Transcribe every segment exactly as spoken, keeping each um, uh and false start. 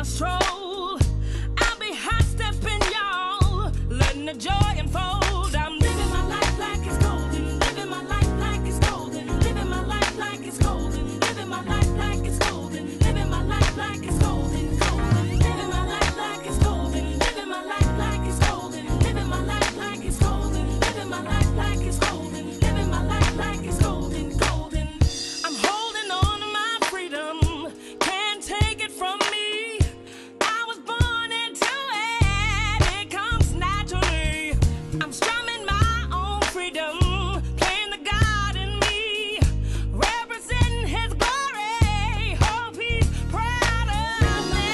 my stroll. I'll be high stepping, y'all, letting the joy unfold. I'm living my life like it's golden, living my life like it's golden, living my life like it's golden, living my life like it's golden, living my life like it's golden, golden, living my life like it's golden, living my life like it's golden, living my life like it's golden, living my life like it's golden, living my life like it's golden, golden. I'm holding on to my freedom, can't take it from me. I was born into it, it comes naturally. I'm strumming my own freedom, playing the God in me, representing His glory. Hope He's proud of me.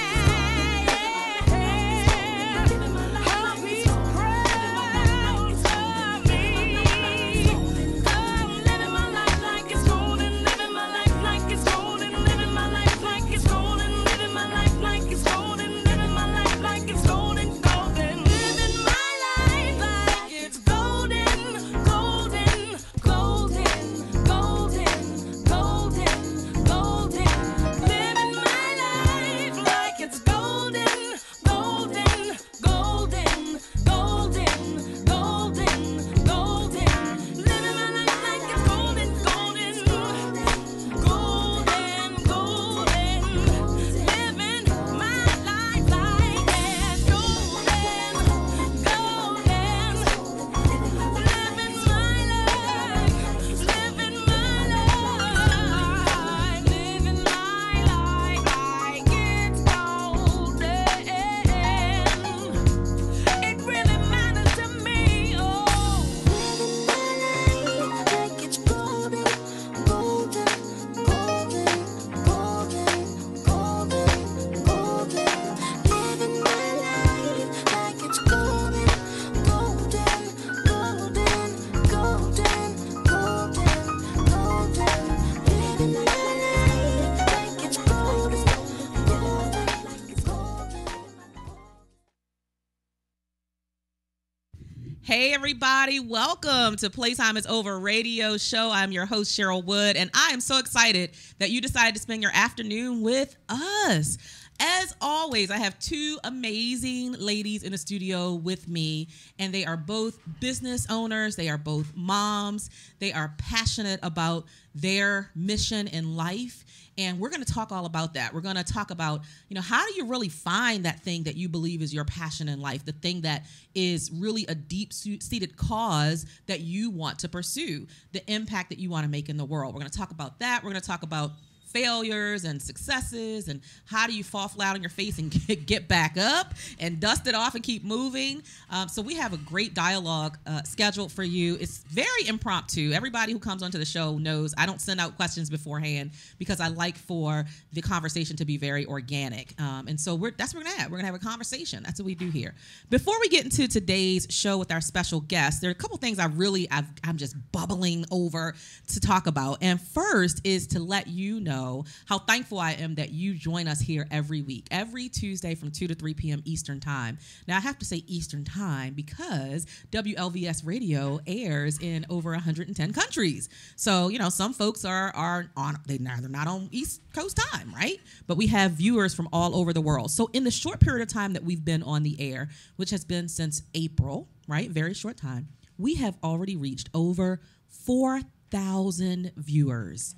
Hope He's proud of me. I'm living my life like it's golden, living my life like it's golden, living my life like it's golden, living my life like it's golden, living my life like it's golden, golden, living my life like it's golden, golden, golden, golden, golden, golden, living my life like it's golden, golden, golden, golden, golden, golden, living my life like it's golden, golden, golden, golden, living my life like it's golden, golden, living my life, living my life, living my life like it's golden. It really matters to me, oh. Living my life like it's golden, golden, golden, golden, golden, golden. Living my life like it's golden, golden, golden, golden, golden, golden. Living my life like it's golden, golden, like it's golden. Hey everybody, welcome to Playtime is Over radio show. I'm your host Cheryl Wood, and I am so excited that you decided to spend your afternoon with us. As always, I have two amazing ladies in the studio with me, and they are both business owners. They are both moms. They are passionate about their mission in life. And we're going to talk all about that. We're going to talk about, you know, how do you really find that thing that you believe is your passion in life, the thing that is really a deep-seated cause that you want to pursue, the impact that you want to make in the world. We're going to talk about that. We're going to talk about failures and successes and how do you fall flat on your face and get, get back up and dust it off and keep moving. Um, so we have a great dialogue uh, scheduled for you. It's very impromptu. Everybody who comes onto the show knows I don't send out questions beforehand because I like for the conversation to be very organic. Um, and so we're, that's what we're gonna have. We're gonna have a conversation. That's what we do here. Before we get into today's show with our special guest, there are a couple things I really, I've, I'm just bubbling over to talk about. And first is to let you know how thankful I am that you join us here every week, every Tuesday from two to three p.m. Eastern Time. Now, I have to say Eastern Time because W L V S Radio airs in over one hundred ten countries. So, you know, some folks are are on, they're not on East Coast time, right? But we have viewers from all over the world. So in the short period of time that we've been on the air, which has been since April, right? Very short time, we have already reached over four thousand viewers.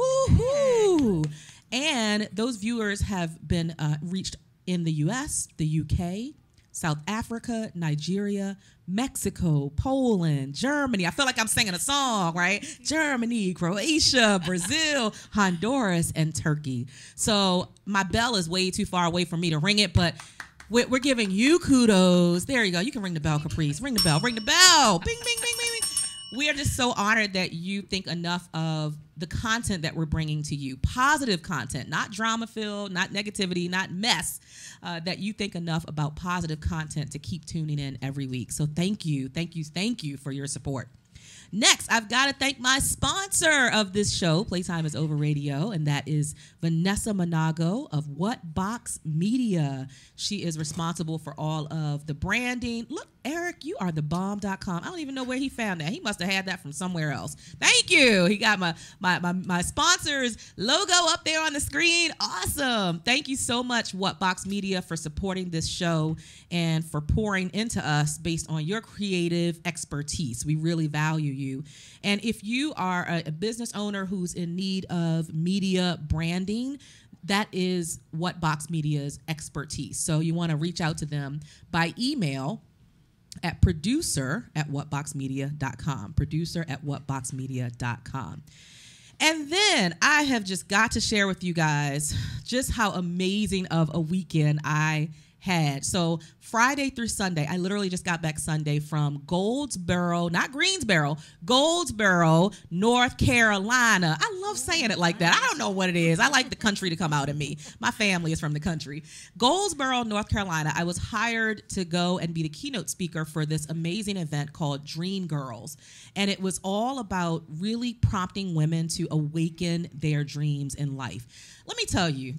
Woohoo! And those viewers have been uh, reached in the U S, the U K, South Africa, Nigeria, Mexico, Poland, Germany. I feel like I'm singing a song, right? Germany, Croatia, Brazil, Honduras, and Turkey. So my bell is way too far away for me to ring it, but we're, we're giving you kudos. There you go. You can ring the bell, Caprice. Ring the bell. Ring the bell. Bing, bing, bing, bing, bing. We are just so honored that you think enough of the content that we're bringing to you. Positive content, not drama-filled, not negativity, not mess, uh, that you think enough about positive content to keep tuning in every week. So thank you, thank you, thank you for your support. Next, I've got to thank my sponsor of this show, Playtime is Over Radio, and that is Vanessa Monago of What Box Media. She is responsible for all of the branding. Look, Eric Eric, you are the bomb dot com. I don't even know where he found that. He must have had that from somewhere else. Thank you. He got my, my, my, my sponsor's logo up there on the screen. Awesome. Thank you so much, Whatbox Media, for supporting this show and for pouring into us based on your creative expertise. We really value you. And if you are a, a business owner who's in need of media branding, that is Whatbox Media's expertise. So you want to reach out to them by email at producer at whatbox media dot com. Producer at whatbox media dot com. And then I have just got to share with you guys just how amazing of a weekend I had. So Friday through Sunday, I literally just got back Sunday from Goldsboro, not Greensboro, Goldsboro, North Carolina. I love saying it like that. I don't know what it is. I like the country to come out of me. My family is from the country. Goldsboro, North Carolina. I was hired to go and be the keynote speaker for this amazing event called Dream Girls. And it was all about really prompting women to awaken their dreams in life. Let me tell you,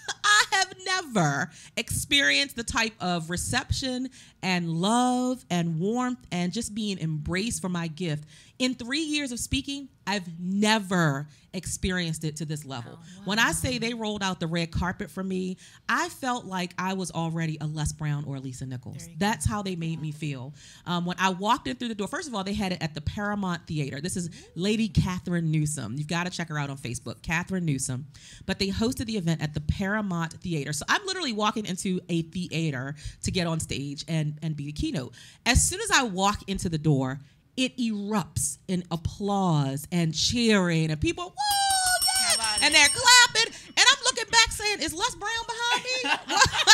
I have never experienced the type of reception and love and warmth and just being embraced for my gift. In three years of speaking, I've never experienced it to this level. Oh, wow. When I say they rolled out the red carpet for me, I felt like I was already a Les Brown or a Lisa Nichols. That's how they made me feel. Um, when I walked in through the door, first of all, they had it at the Paramount Theater. This is Lady Catherine Newsom. You've got to check her out on Facebook, Catherine Newsom. But they hosted the event at the Paramount Theater. So I'm literally walking into a theater to get on stage and, and be the keynote. As soon as I walk into the door, it erupts in applause and cheering and people, whoa, yeah, and they're clapping. And I'm looking back saying, is Les Brown behind me?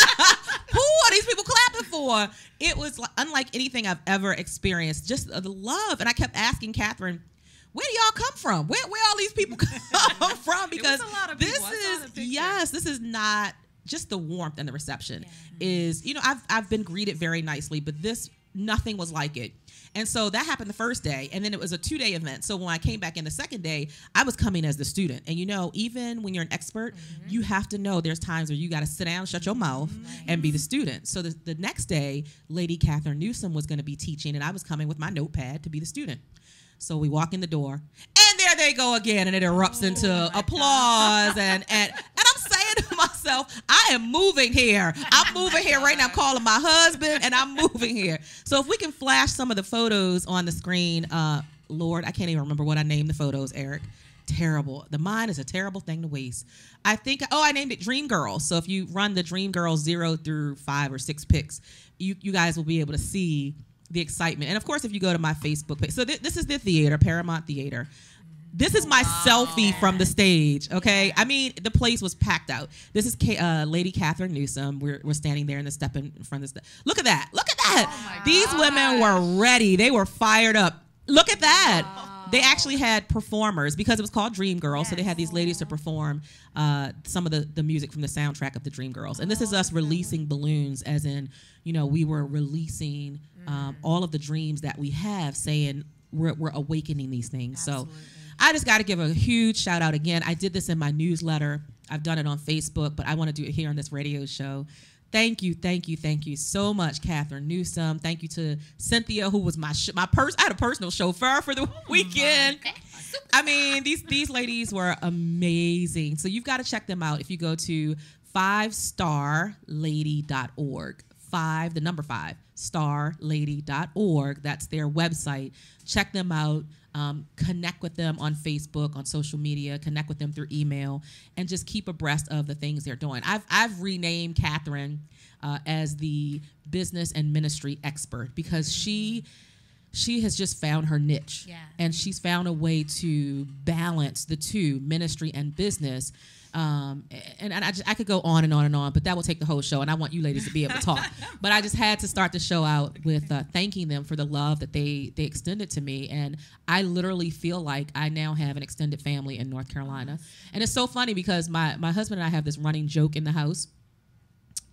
Who are these people clapping for? It was like, unlike anything I've ever experienced, just the love. And I kept asking Catherine, where do y'all come from? Where where all these people come from? Because this is, yes, this is not just the warmth and the reception yeah. is, you know, I've I've been greeted very nicely, but this, nothing was like it. And so that happened the first day, and then it was a two-day event. So when I came back in the second day, I was coming as the student. And you know, even when you're an expert, mm-hmm. you have to know there's times where you got to sit down, shut your mouth, nice. and be the student. So the, the next day, Lady Catherine Newsom was going to be teaching, and I was coming with my notepad to be the student. So we walk in the door, and there they go again, and it erupts oh, into applause, and, and and I'm saying to myself, I am moving here. I'm moving here right now. I'm calling my husband, and I'm moving here. So if we can flash some of the photos on the screen, uh, Lord, I can't even remember what I named the photos, Eric. Terrible. The mind is a terrible thing to waste. I think, oh, I named it Dream Girls. So if you run the Dream Girls zero through five or six pics, you, you guys will be able to see the excitement. And of course, if you go to my Facebook page, so th- this is the theater, Paramount Theater. This is my wow. selfie from the stage, okay? Yeah. I mean, the place was packed out. This is K- uh, Lady Catherine Newsom. We're, we're standing there in the step in front of the step. Look at that. Look at that. Oh These gosh. women were ready. They were fired up. Look at that. Wow. They actually had performers because it was called Dream Girls, yes. so they had these ladies to perform uh, some of the, the music from the soundtrack of the Dream Girls. And this is us releasing balloons, as in, you know, we were releasing um, all of the dreams that we have, saying we're, we're awakening these things. Absolutely. So I just got to give a huge shout out again. I did this in my newsletter. I've done it on Facebook, but I want to do it here on this radio show. Thank you, thank you, thank you so much, Catherine Newsom. Thank you to Cynthia, who was my sh- my pers- I had a personal chauffeur for the weekend. I mean, these these ladies were amazing. So you've got to check them out if you go to five star lady dot org. Five, the number five, star lady dot org. That's their website. Check them out. Um, connect with them on Facebook, on social media, connect with them through email, and just keep abreast of the things they're doing. I've I've renamed Catherine uh, as the business and ministry expert because she she has just found her niche. Yeah. And she's found a way to balance the two, ministry and business. Um, and, and I, just, I could go on and on and on, but that will take the whole show, and I want you ladies to be able to talk. But I just had to start the show out with uh, thanking them for the love that they they extended to me, and I literally feel like I now have an extended family in North Carolina. And it's so funny because my, my husband and I have this running joke in the house,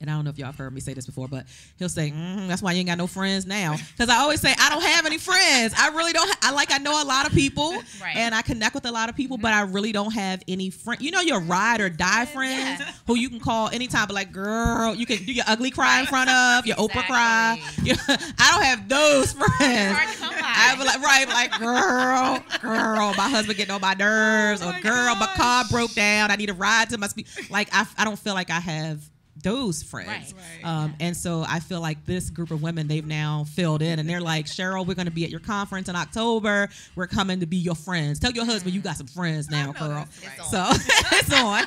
and I don't know if y'all have heard me say this before, but he'll say, mm, that's why you ain't got no friends now. Because I always say, I don't have any friends. I really don't. Ha- I like, I know a lot of people, right. and I connect with a lot of people, mm-hmm. but I really don't have any friends. You know, your ride or die friends yeah. who you can call anytime, but like, girl, you can do your ugly cry in front of, your exactly. Oprah cry. Your, I don't have those friends. I be like, right, like, girl, girl, my husband getting on my nerves, oh or my girl, my gosh. car broke down. I need a ride to my speed. Like, I, I don't feel like I have those friends. Right. Right. Um, and so I feel like this group of women, they've now filled in, and they're like, Cheryl, we're going to be at your conference in October. We're coming to be your friends. Tell your husband you got some friends now, girl. It's So it's on.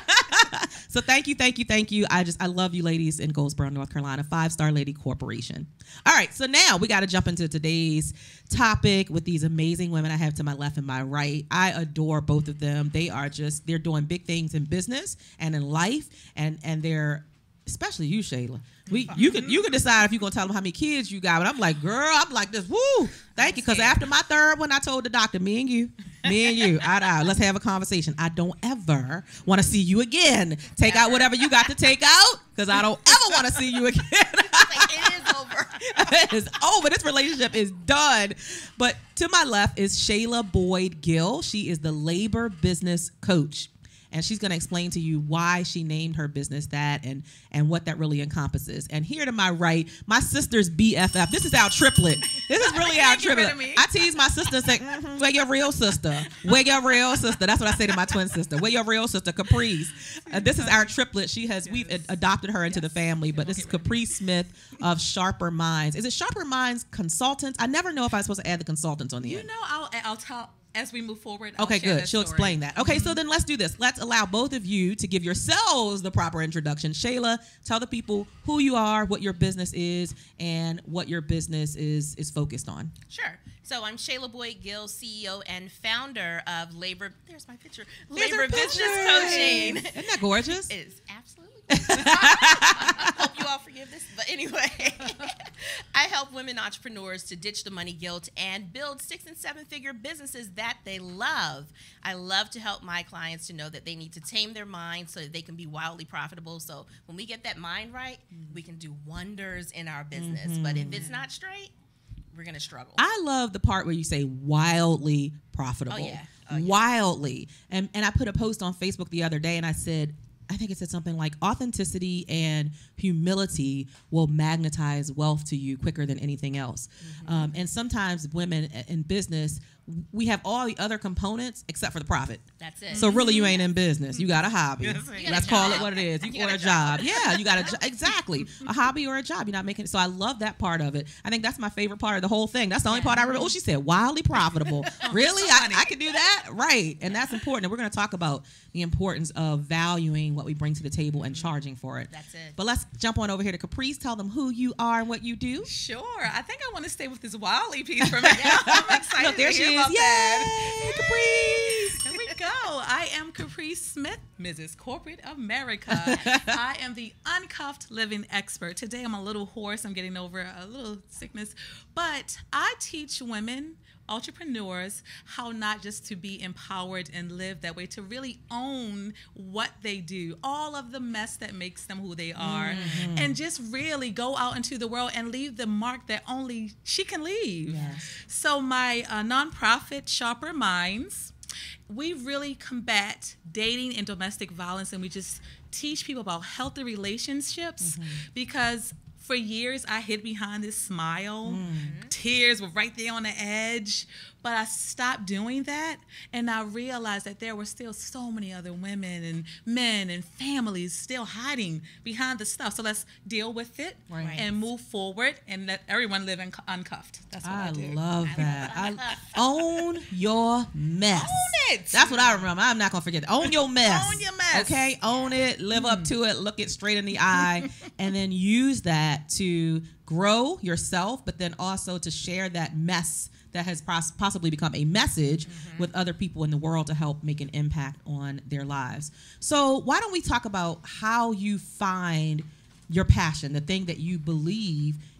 So thank you, thank you, thank you. I just, I love you ladies in Goldsboro, North Carolina, Five Star Lady Corporation. All right. So now we got to jump into today's topic with these amazing women I have to my left and my right. I adore both of them. They are just, they're doing big things in business and in life, and, and they're, especially you, Shayla. We you could you could decide if you're gonna tell them how many kids you got. But I'm like, girl, I'm like this. Woo! Thank you. Because after my third one, I told the doctor, me and you, me and you, eye to eye, let's have a conversation. I don't ever want to see you again. Take out whatever you got to take out, because I don't ever want to see you again. Like, it is over. It is over. This relationship is done. But to my left is Shayla Boyd Gill. She is the labor business coach. And she's going to explain to you why she named her business that, and and what that really encompasses. And here to my right, my sister's B F F. This is our triplet. This is really our triplet. I tease my sister and say, mm-hmm, where your real sister? Where your real sister? That's what I say to my twin sister. Where your real sister? Caprice. Uh, this is our triplet. She has, we've ad- adopted her into the family, but this is Caprice Smith of Sharper Minds. Is it Sharper Minds Consultants? I never know if I'm supposed to add the consultants on the You end. know, I'll I'll tell as we move forward. I'll Okay, share good. that She'll story. explain that. Okay, so then let's do this. Let's allow both of you to give yourselves the proper introduction. Shayla, tell the people who you are, what your business is, and what your business is is focused on. Sure. So I'm Shayla Boyd Gill, C E O and founder of Labor. There's my picture. There's Labor her Business picture. Coaching. Isn't that gorgeous? It is absolutely. Hope you all forgive this, but anyway, I help women entrepreneurs to ditch the money guilt and build six and seven figure businesses that they love. I love to help my clients to know that they need to tame their mind so that they can be wildly profitable. So when we get that mind right, we can do wonders in our business. Mm-hmm. But if it's not straight, we're gonna struggle. I love the part where you say wildly profitable. Oh, yeah. Oh, yeah. Wildly. And and I put a post on Facebook the other day and I said, I think it said something like authenticity and humility will magnetize wealth to you quicker than anything else. Mm-hmm. Um, and sometimes women in business, we have all the other components except for the profit. That's it. So really, you ain't in business. You got a hobby. Yes, you Let's got a call job. it what it is. You, You or got a a job. job. Yeah, you got a jo- exactly a hobby or a job. You're not making it. So I love that part of it. I think that's my favorite part of the whole thing. That's the only part I remember. Oh, she said wildly profitable. Really, I, I can do that, right? And that's important. And we're going to talk about the importance of valuing what we bring to the table and charging for it. That's it. But let's jump on over here to Caprice. Tell them who you are and what you do. Sure. I think I want to stay with this wildly piece for a minute. I'm excited Look, there to she hear is. about that. Yay, Caprice. Here we go. I am Caprice Smith, Missus Corporate America. I am the uncuffed living expert. Today I'm a little hoarse. I'm getting over a little sickness. But I teach women, entrepreneurs, how not just to be empowered and live that way, to really own what they do, all of the mess that makes them who they are, mm-hmm. and just really go out into the world and leave the mark that only she can leave. Yes. So my uh, nonprofit, Sharper Minds, we really combat dating and domestic violence, and we just teach people about healthy relationships, mm-hmm. because for years, I hid behind this smile. Mm. Tears were right there on the edge. But I stopped doing that, and I realized that there were still so many other women and men and families still hiding behind the stuff. So let's deal with it, right. and move forward and let everyone live in, uncuffed. That's what I, I do. love that. I own your mess. Own it. That's what I remember. I'm not going to forget that. Own your mess. Own your mess. Okay? Own it. Live mm. up to it. Look it straight in the eye. And then use that to grow yourself, but then also to share that mess that has pos- possibly become a message mm-hmm. with other people in the world to help make an impact on their lives. So why don't we talk about how you find your passion, the thing that you believe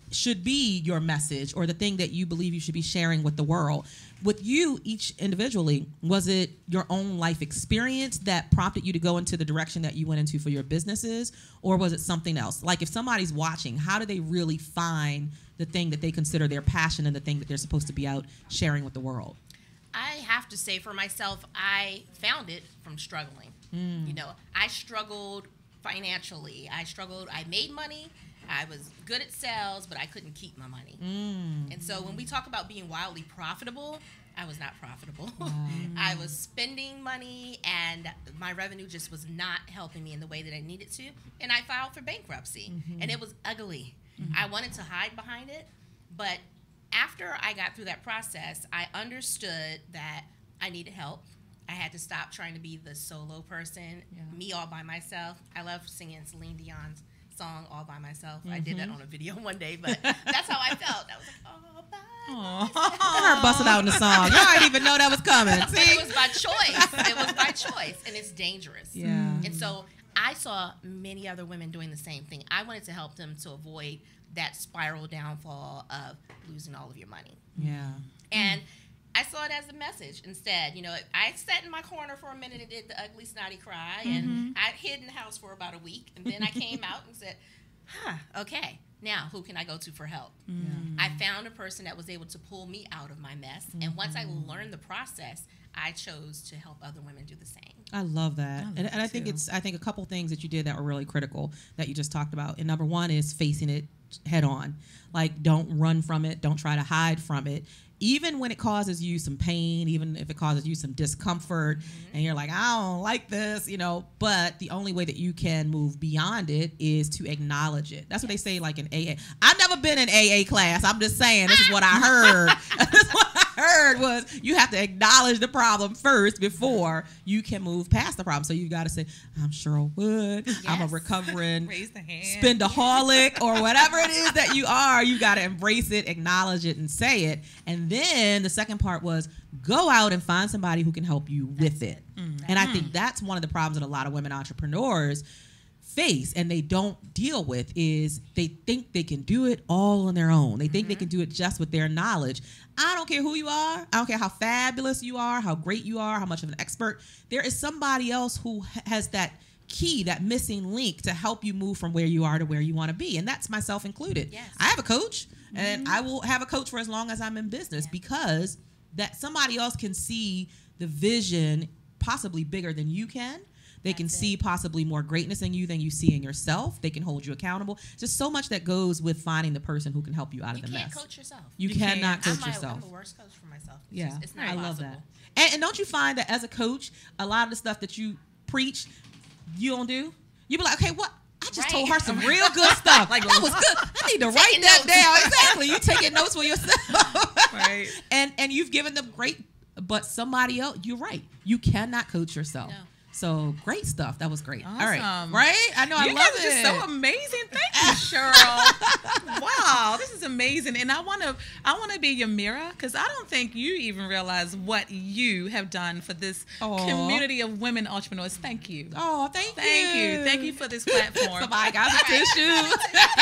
should be your message or the thing that you believe you should be sharing with the world. With you, each individually, was it your own life experience that prompted you to go into the direction that you went into for your businesses, or was it something else? Like if somebody's watching, how do they really find the thing that they consider their passion and the thing that they're supposed to be out sharing with the world? I have to say for myself, I found it from struggling. Mm. You know, I struggled financially. I struggled. I made money. I was good at sales, but I couldn't keep my money. Mm. And so when we talk about being wildly profitable, I was not profitable. Wow. I was spending money, and my revenue just was not helping me in the way that I needed to. And I filed for bankruptcy, mm-hmm. and it was ugly. Mm-hmm. I wanted to hide behind it, but after I got through that process, I understood that I needed help. I had to stop trying to be the solo person, yeah. me all by myself. I love singing Celine Dion's song all by myself. Mm-hmm. I did that on a video one day, but that's how I felt. I was like, all by myself. Her busted out in the song. Y'all didn't even know that was coming. But it was by choice. It was by choice, and it's dangerous. Yeah. And so I saw many other women doing the same thing. I wanted to help them to avoid that spiral downfall of losing all of your money. Yeah. And I saw it as a message instead. You know, I sat in my corner for a minute and did the ugly snotty cry, mm-hmm. and I hid in the house for about a week, and then I came out and said, huh, okay, now who can I go to for help? Mm-hmm. I found a person that was able to pull me out of my mess, mm-hmm. and once I learned the process, I chose to help other women do the same. I love that. I love and, and I think too. it's I think a couple things that you did that were really critical that you just talked about. And number one is facing it head on. Like, don't run from it. Don't try to hide from it. Even when it causes you some pain, even if it causes you some discomfort, mm-hmm. and you're like, I don't like this, you know, but the only way that you can move beyond it is to acknowledge it. That's what they say, like in A A. I've never been in A A class. I'm just saying, this is what I heard. This is what I heard was you have to acknowledge the problem first before you can move past the problem. So you got to say, I'm Cheryl Wood. Yes. I'm a recovering Raise the hand. spendaholic or whatever it is that you are. You got to embrace it, acknowledge it, and say it. And then the second part was go out and find somebody who can help you with it. Mm-hmm. And I think that's one of the problems that a lot of women entrepreneurs face and they don't deal with is they think they can do it all on their own. They think mm-hmm. they can do it just with their knowledge. I don't care who you are. I don't care how fabulous you are, how great you are, how much of an expert. There is somebody else who has that key, that missing link to help you move from where you are to where you want to be. And that's myself included. Yes. I have a coach mm-hmm. and I will have a coach for as long as I'm in business yeah. because that somebody else can see the vision possibly bigger than you can. They That's can see it. possibly more greatness in you than you see in yourself. They can hold you accountable. Just so much that goes with finding the person who can help you out you of the mess. You can't coach yourself. You, you cannot coach I'm yourself. My, I'm the worst coach for myself. It's yeah, just, it's not I possible. love that. And, and don't you find that as a coach, a lot of the stuff that you preach, you don't do? You be like, okay, what? I just right. told her some real good stuff. Like that was good. I need to write taking that notes. down. Exactly. You taking notes for yourself. Right. And and you've given them great, but somebody else, you're right. You cannot coach yourself. No. So great stuff. That was great. Awesome. All right. Right? I know. You I love guys it. are just so amazing. Thank you, Cheryl. Wow, this is amazing. And I want to I want to be your mirror because I don't think you even realize what you have done for this Aww. community of women entrepreneurs. Thank you. Oh, thank, thank you. you. Thank you for this platform. Somebody got some tissues.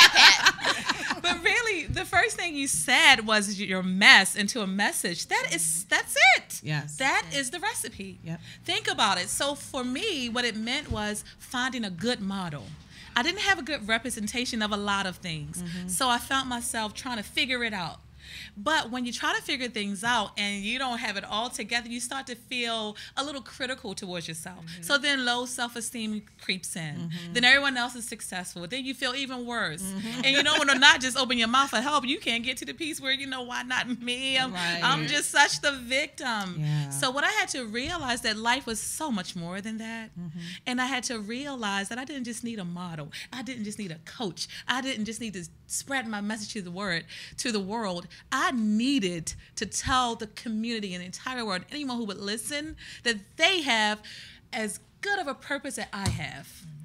But really, the first thing you said was your mess into a message. That is, that's it. Yes. That is the recipe. Yep. Think about it. So for me, what it meant was finding a good model. I didn't have a good representation of a lot of things. Mm-hmm. So I found myself trying to figure it out. But when you try to figure things out and you don't have it all together, you start to feel a little critical towards yourself. Mm-hmm. So then low self-esteem creeps in. Mm-hmm. Then everyone else is successful. Then you feel even worse. Mm-hmm. And you don't want to not just open your mouth for help. You can't get to the piece where, you know, why not me? I'm, right. I'm just such the victim. Yeah. So what I had to realize that life was so much more than that. Mm-hmm. And I had to realize that I didn't just need a model. I didn't just need a coach. I didn't just need to spread my message to the word, to the world. I needed to tell the community and the entire world, anyone who would listen, that they have as good of a purpose that I have. Mm-hmm.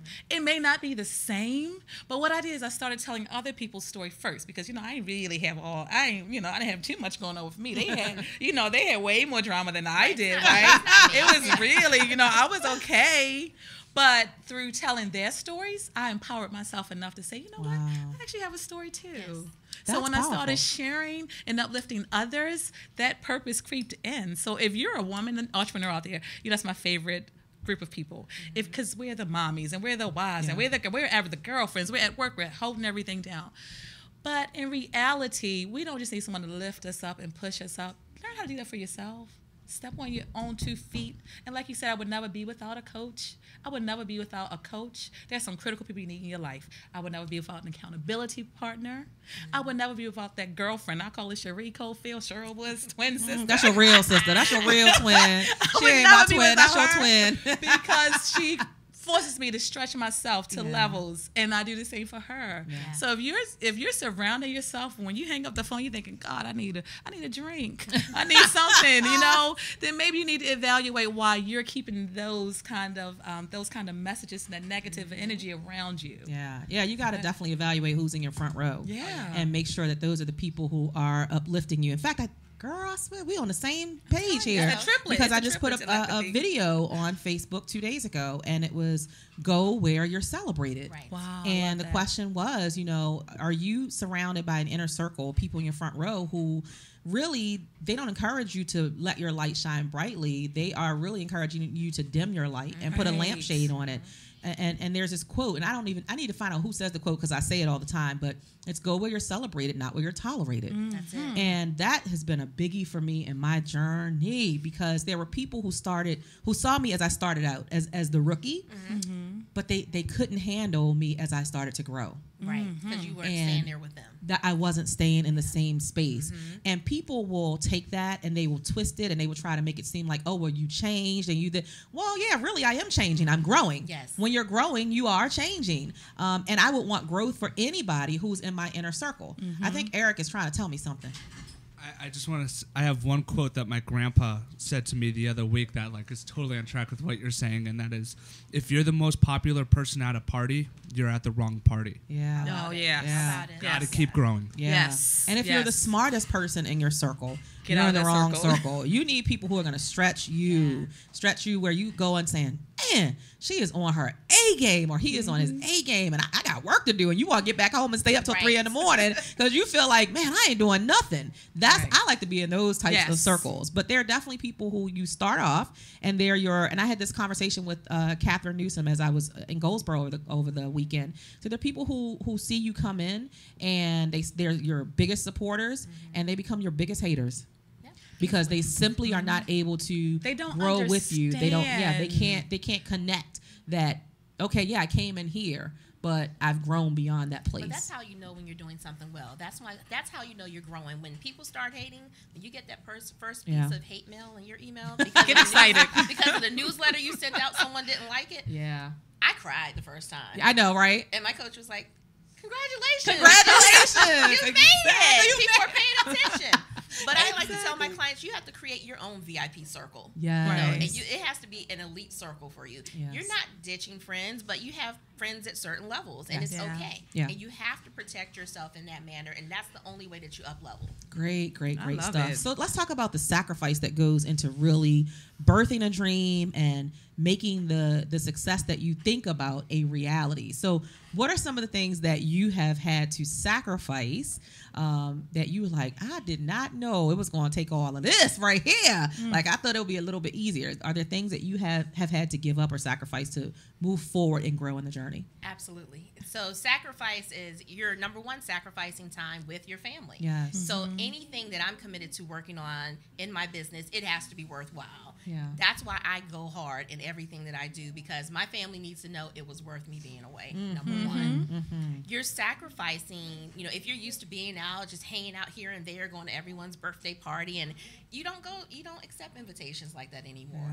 It may not be the same, but what I did is I started telling other people's story first because, you know, I didn't really have all, I ain't, you know, I didn't have too much going on with me. They had, you know, they had way more drama than I did, right? It was really, you know, I was okay. But through telling their stories, I empowered myself enough to say, you know Wow. what, I actually have a story too. Yes. So That's when powerful. I started sharing and uplifting others, that purpose creeped in. So if you're a woman, an entrepreneur out there, you know, that's my favorite group of people. Mm-hmm. If because we're the mommies and we're the wives Yeah. and we're the we're ever the girlfriends, we're at work, we're holding everything down. But in reality, we don't just need someone to lift us up and push us up. Learn how to do that for yourself. Step on your own two feet. And like you said, I would never be without a coach. I would never be without a coach. There's some critical people you need in your life. I would never be without an accountability partner. Mm-hmm. I would never be without that girlfriend. I call it Cherie Cofield, Cheryl Woods' twin sister. That's your real sister. That's your real twin. She would ain't my never be twin. That's your without her. twin. Because she forces me to stretch myself to Yeah. levels, and I do the same for her. Yeah. So if you're if you're surrounding yourself, when you hang up the phone, you're thinking, God, I need a I need a drink, I need something, you know. Then maybe you need to evaluate why you're keeping those kind of um, those kind of messages and that negative Mm-hmm. energy around you. Yeah, yeah, you got to definitely evaluate who's in your front row. Yeah. and make sure that those are the people who are uplifting you. In fact, I, girl, I swear we on the same page here It's a triplet. because It's I a just put triplet up it like a, a to be. video on Facebook two days ago, and it was "Go where you're celebrated." Right. Wow. I And love the that. question was, you know, are you surrounded by an inner circle, people in your front row who really, they don't encourage you to let your light shine brightly. They are really encouraging you to dim your light and put a Right. lampshade on it. And, and and there's this quote, and I don't even, I need to find out who says the quote because I say it all the time, but it's "Go where you're celebrated, not where you're tolerated." That's it. And that has been a biggie for me in my journey because there were people who started, who saw me as I started out as, as the rookie, but they, they couldn't handle me as I started to grow. Right. Because you weren't And- staying there with them. That I wasn't staying in the same space. And people will take that and they will twist it and they will try to make it seem like, oh, well, you changed and you did. Well, yeah, really, I am changing. I'm growing. Yes. When you're growing, you are changing. Um, and I would want growth for anybody who's in my inner circle. I think Eric is trying to tell me something. I, I just want to. I have one quote that my grandpa said to me the other week that like is totally on track with what you're saying, and that is, if you're the most popular person at a party, you're at the wrong party. Yeah. Oh yeah. Yeah. About it. Got to Yes. keep growing. Yeah. Yes. And if you're the Yes. smartest person in your circle, Get you're out in the of that wrong circle. circle. You need people who are going to stretch you, stretch you where you go and saying, man, she is on her A game or he is on his A game and I, I got work to do. And you want to get back home and stay up till Right. three in the morning because you feel like, man, I ain't doing nothing. That's, Right. I like to be in those types of Yes. circles. But there are definitely people who you start off and they're your, and I had this conversation with uh, Catherine Newsom as I was in Goldsboro over the, over the weekend. So there are people who, who see you come in and they, they're your biggest supporters and they become your biggest haters. Because they simply are not able to They don't grow with you. They don't. Yeah, they understand. can't. They can't connect that. Okay, yeah, I came in here, but I've grown beyond that place. But that's how you know when you're doing something well. That's why. That's how you know you're growing. When people start hating, when you get that pers- first piece Yeah. of hate mail in your email, because Get of the news- excited. because of the newsletter you sent out, someone didn't like it. yeah, I cried the first time, I know, right? and my coach was like, "Congratulations, Congratulations! you made Exactly. it. People are paying attention." But I like to tell my clients, you have to create your own V I P circle. Yes. You know, and you, it has to be an elite circle for you. Yes. You're not ditching friends, but you have friends at certain levels, and Yes. it's Yeah. okay. Yeah. And you have to protect yourself in that manner, and that's the only way that you up level. Great, great, I great love stuff. it. So let's talk about the sacrifice that goes into really birthing a dream and making the the success that you think about a reality. So what are some of the things that you have had to sacrifice um, that you were like, I did not know it was going to take all of this right here. Like I thought it would be a little bit easier. Are there things that you have, have had to give up or sacrifice to move forward and grow in the journey? Absolutely. So sacrifice is you're number one sacrificing time with your family. Yes. So anything that I'm committed to working on in my business, it has to be worthwhile. Yeah. That's why I go hard in everything that I do, because my family needs to know it was worth me being away. Number one. You're sacrificing, you know, if you're used to being out, just hanging out here and there, going to everyone's birthday party, and you don't go, you don't accept invitations like that anymore. Yeah.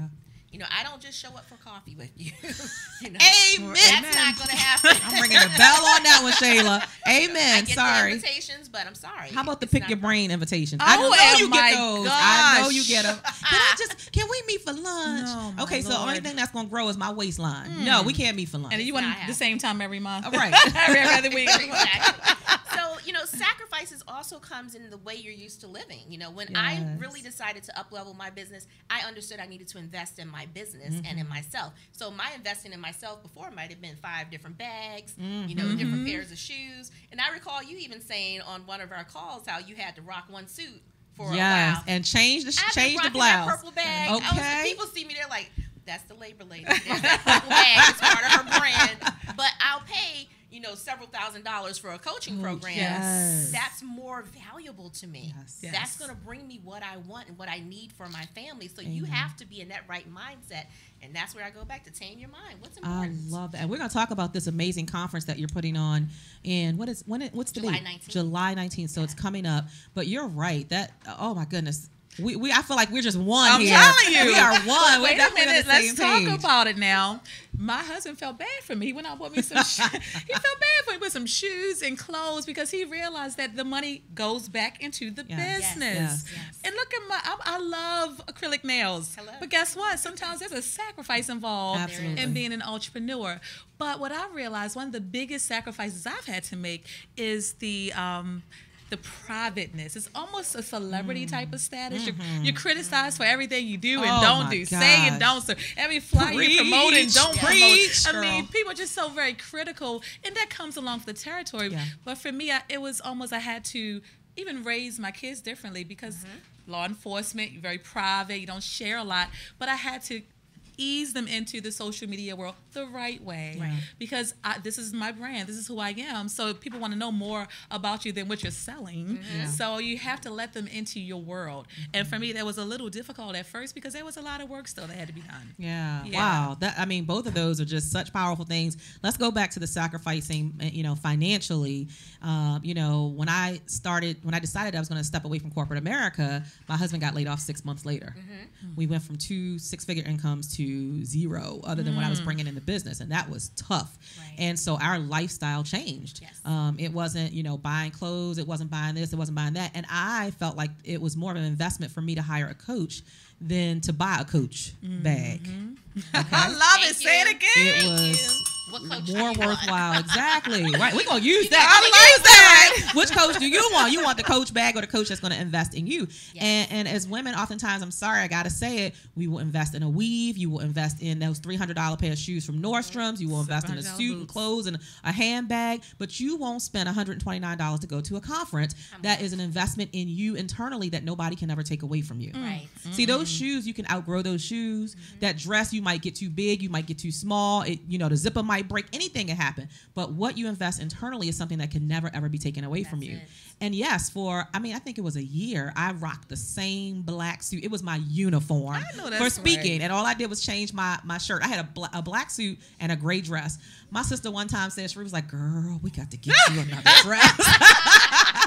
You know, I don't just show up for coffee with you. you know, Amen. That's not going to happen. I'm ringing the bell on that one, Shayla. Amen. I get Sorry. the invitations, but I'm sorry. How about the It's pick not your gonna- brain invitations? Oh, I know oh you my get those. I know gosh. you get them. Can I just? Can we meet for lunch? No, my okay, so the only Lord. thing that's gonna grow is my waistline. No, we can't meet for lunch. And you not want the happening. same time every month. Right. every other week. Exactly. So, you know, sacrifices also comes in the way you're used to living. You know, when I Yes. really decided to up-level my business, I understood I needed to invest in my business and Mm-hmm. in myself. So my investing in myself before might have been five different bags, you Mm-hmm. know, different pairs of shoes. And I recall you even saying on one of our calls how you had to rock one suit for a Yes, while. and change the I've been change the rocking that blouse. purple bag. I was like, Okay. people see me, they're like, that's the labor lady. There's that purple bag. It's part of her brand. But I'll pay, you know, several thousand dollars for a coaching program. yes. That's more valuable to me. Yes. Yes. That's going to bring me what I want and what I need for my family. So you have to be in that right mindset. And that's where I go back to tame your mind. What's I important? love that. And we're going to talk about this amazing conference that you're putting on in what is when it, what's the July date? nineteenth. July nineteenth. So it's coming up. But you're right. That oh my goodness. We, we I feel like we're just one I'm here. telling you. We are one. Wait we're a definitely minute. on the Let's same talk page. about it now. My husband felt bad for me. He went out and bought me some shoes. He felt bad for me with some shoes and clothes because he realized that the money goes back into the Yes. business. Yes. Yes. And look at my, I, I love acrylic nails. Hello. But guess what? Sometimes there's a sacrifice involved Absolutely. in being an entrepreneur. But what I realized, one of the biggest sacrifices I've had to make is the, um, the privateness. It's almost a celebrity type of status. You're, you're criticized for everything you do and Oh don't my do, say and don't. gosh. So every flyer you promote and Preach, don't preach, promote. I mean, girl. people are just so very critical, and that comes along with the territory. Yeah. But for me, I, it was almost I had to even raise my kids differently because law enforcement, you're very private, you don't share a lot. But I had to ease them into the social media world the right way Right. because I, this is my brand, this is who I am, so people want to know more about you than what you're selling. So you have to let them into your world. And for me, that was a little difficult at first because there was a lot of work still that had to be done. Yeah. Yeah. Wow. That I mean, both of those are just such powerful things. Let's go back to the sacrificing, uh, you know, financially. Um, you know, when I started, when I decided I was going to step away from corporate America, my husband got laid off six months later. We went from two six-figure incomes to zero, other than what I was bringing in the business, and that was tough. Right. And so our lifestyle changed. Yes. Um, it wasn't, you know, buying clothes. It wasn't buying this. It wasn't buying that. And I felt like it was more of an investment for me to hire a coach than to buy a Coach bag. I love Thank it. Say you. it again. It Thank was you. What coach more do you want? worthwhile. Exactly. Right. We're going to use that. I We're like gonna use that. right? Which coach do you want? You want the coach bag or the coach that's going to invest in you? Yes. And, and as women, oftentimes, I'm sorry, I got to say it, we will invest in a weave. You will invest in those three hundred dollars pair of shoes from Nordstrom's. You will invest in a seven hundred dollars suit and boots. clothes and a handbag, but you won't spend one hundred twenty-nine dollars to go to a conference. That is an investment in you internally that nobody can ever take away from you. Right. See, those shoes, you can outgrow those shoes. That dress, you might get too big, you might get too small. It, you know, the zipper might break. Anything can happen. But what you invest internally is something that can never ever be taken away from That's you. it. And yes, for I mean, I think it was a year. I rocked the same black suit. It was my uniform I know that's for speaking, right. and all I did was change my my shirt. I had a, bla- a black suit and a gray dress. My sister one time said, she was like, "Girl, we got to get you another dress."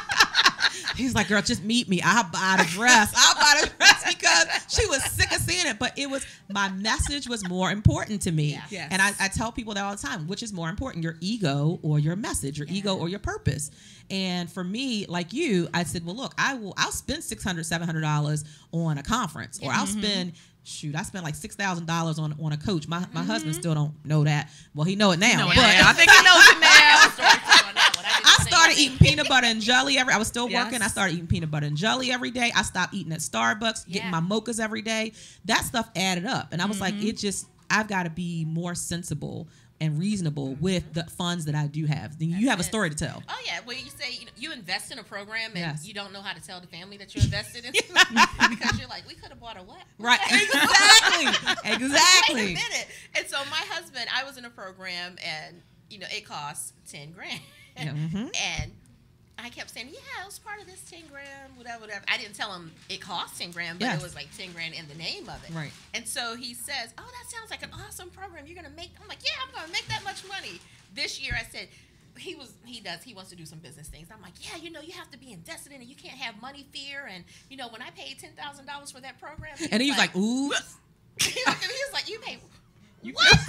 He's like, "Girl, just meet me. I'll buy the dress. I'll buy the dress," because she was sick of seeing it. But it was, my message was more important to me. Yeah. Yes. And I, I tell people that all the time, which is more important, your ego or your message, your ego or your purpose. And for me, like you, I said, well, look, I will, I'll spend six hundred dollars, seven hundred dollars on a conference, or I'll spend, shoot, I spent like six thousand dollars on on a coach. My my husband still don't know that. Well, he know it now. No, but I think he knows it now. Story too on that one. I didn't I say started nothing. eating peanut butter and jelly every. I was still Yes. working. I started eating peanut butter and jelly every day. I stopped eating at Starbucks, getting Yeah. my mochas every day. That stuff added up, and I was like, it just. I've got to be more sensible and reasonable with the funds that I do have. Then you have a it. story to tell. Oh yeah, well you say you, know, you invest in a program and Yes. you don't know how to tell the family that you invested in because you're like, we could have bought a what? Right? Exactly. Wait a Exactly. minute. And so my husband, I was in a program and you know it costs ten grand, Yeah, mhm. and I kept saying, yeah, it was part of this ten grand, whatever, whatever. I didn't tell him it cost ten grand, but Yes. it was like ten grand in the name of it. Right. And so he says, oh, that sounds like an awesome program. You're gonna make. I'm like, yeah, I'm gonna make that much money this year. I said. He was. He does. He wants to do some business things. I'm like, yeah, you know, you have to be invested in it. You can't have money fear. And you know, when I paid ten thousand dollars for that program, And he was like, "Ooh, He looked at me, he was like, you paid what?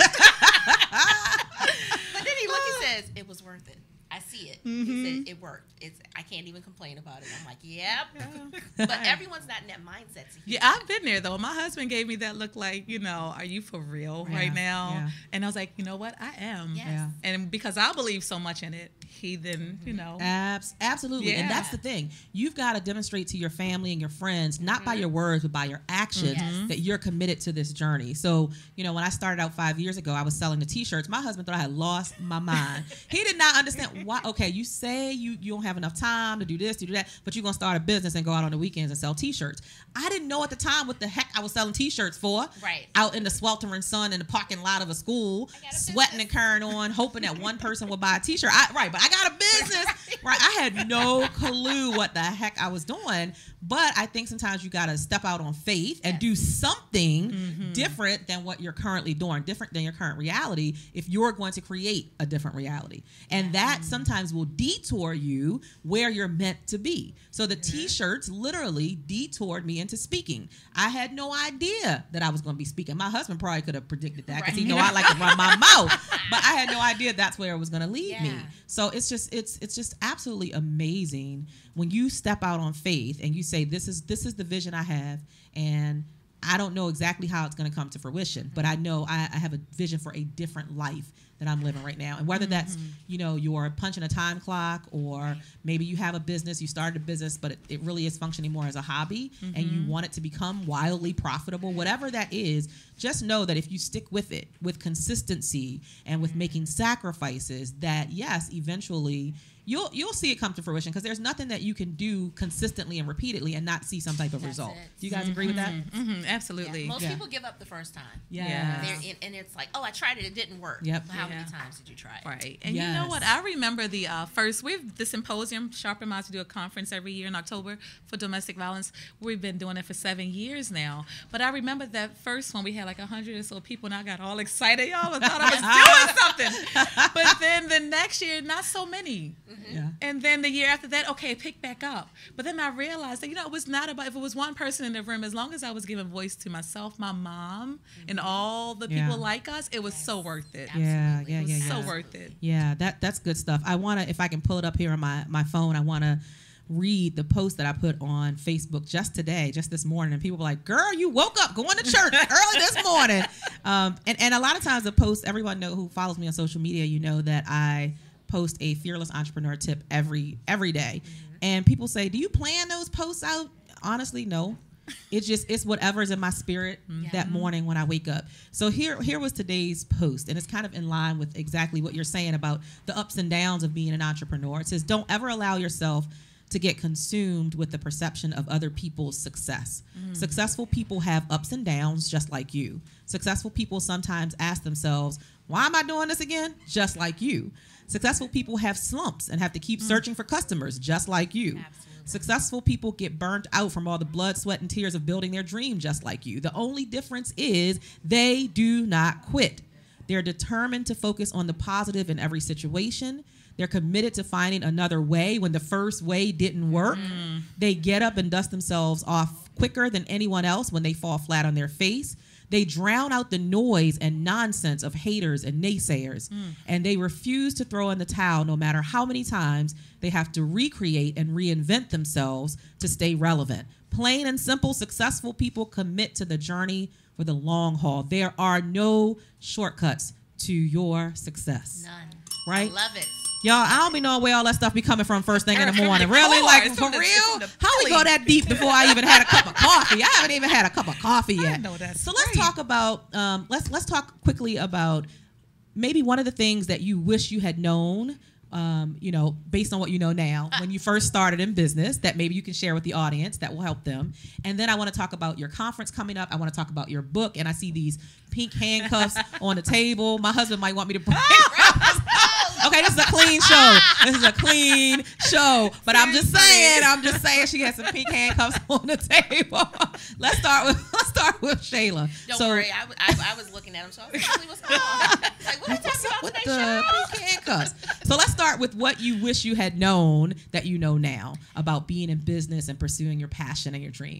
But then he looked, he says, it was worth it. I see it. Mm-hmm. He said it worked. It's I can't even complain about it. I'm like, yep. But everyone's not in that mindset. So Yeah, I've been there though. My husband gave me that look like, you know, are you for real Yeah, right now? yeah. And I was like, you know what? I am. Yes. Yeah. And because I believe so much in it, he then, you know. Abs- absolutely. And Yeah. that's the thing. You've got to demonstrate to your family and your friends, not by your words, but by your actions, Yes. that you're committed to this journey. So, you know, when I started out five years ago, I was selling the t-shirts. My husband thought I had lost my mind. He did not understand why. Okay, you say you, you don't have enough time to do this, to do that, but you're going to start a business and go out on the weekends and sell t-shirts. I didn't know at the time what the heck I was selling t-shirts for. Right. Out in the sweltering sun in the parking lot of a school, got a sweating business. and carrying on, hoping that one person would buy a t-shirt. I, right, but I got a business. Right. I had no clue what the heck I was doing. But I think sometimes you got to step out on faith and do something different than what you're currently doing, different than your current reality, if you're going to create a different reality. And that sometimes will detour you where you're meant to be. So the t-shirts literally detoured me into speaking. I had no idea that I was going to be speaking. My husband probably could have predicted that because he Right. know I like to run my mouth. But I had no idea that's where it was going to lead me. Yeah. So it's just it's it's just absolutely amazing when you step out on faith and you say this is this is the vision I have, and I don't know exactly how it's going to come to fruition, but I know I, I have a vision for a different life that I'm living right now. And whether that's, you know, you're punching a time clock, or maybe you have a business, you started a business, but it, it really is functioning more as a hobby, and you want it to become wildly profitable, whatever that is, just know that if you stick with it, with consistency and with making sacrifices, that yes, eventually you'll you'll see it come to fruition, because there's nothing that you can do consistently and repeatedly and not see some type of That's result. it. Do you guys agree with that? Mhm, absolutely. Yeah. Most Yeah. people give up the first time. Yes. They're in, and it's like, oh, I tried it, it didn't work. Yep. Well, how Yeah. many times did you try it? Right. And you know Yes. what? I remember the uh, first, we've the symposium, Sharper Minds, we do a conference every year in October for domestic violence. We've been doing it for seven years now. But I remember that first one, we had like a hundred or so people, and I got all excited. Y'all I thought I was doing something. But then the next year, not so many. Yeah. And then the year after that, okay, pick back up. But then I realized that, you know, it was not about, if it was one person in the room, as long as I was giving voice to myself, my mom, and all the Yeah. people like us, it was so worth it. Yeah, yeah, It was yeah, so yeah. worth it. Yeah, that that's good stuff. I want to, if I can pull it up here on my, my phone, I want to read the post that I put on Facebook just today, just this morning. And people were like, girl, you woke up going to church early this morning. Um, and, and a lot of times the post, everyone know who follows me on social media, you know that I post a fearless entrepreneur tip every every day. And people say, do you plan those posts out? Honestly, no. It's just, it's whatever's in my spirit that morning when I wake up. So here, here was today's post, and it's kind of in line with exactly what you're saying about the ups and downs of being an entrepreneur. It says, don't ever allow yourself to get consumed with the perception of other people's success. Successful people have ups and downs just like you. Successful people sometimes ask themselves, why am I doing this again? Just like you. Successful people have slumps and have to keep searching for customers just like you. Absolutely. Successful people get burnt out from all the blood, sweat, and tears of building their dream just like you. The only difference is they do not quit. They're determined to focus on the positive in every situation. They're committed to finding another way when the first way didn't work. They get up and dust themselves off quicker than anyone else when they fall flat on their face. They drown out the noise and nonsense of haters and naysayers, and they refuse to throw in the towel no matter how many times they have to recreate and reinvent themselves to stay relevant. Plain and simple, successful people commit to the journey for the long haul. There are no shortcuts to your success. None. Right? I love it. Y'all, I don't be knowing where all that stuff be coming from first thing in the From the morning. Really? core. Like, It's for from the- real? it's from the How we belly. go that deep before I even had a cup of coffee? I haven't even had a cup of coffee yet. know that's so let's great. talk about, um, let's let's talk quickly about maybe one of the things that you wish you had known, um, you know, based on what you know now, when you first started in business, that maybe you can share with the audience that will help them. And then I want to talk about your conference coming up. I want to talk about your book. And I see these pink handcuffs on the table. My husband might want me to bring Okay, this is a clean show. This is a clean show. But I'm just saying, I'm just saying she has some pink handcuffs on the table. Let's start with let's start with Shayla. Don't so, worry, I, w- I, I was looking at him, so I was like, "Really, what's going on?" Like, what are you What's talking up about with today, the Cheryl? pink handcuffs? So let's start with what you wish you had known that you know now about being in business and pursuing your passion and your dream.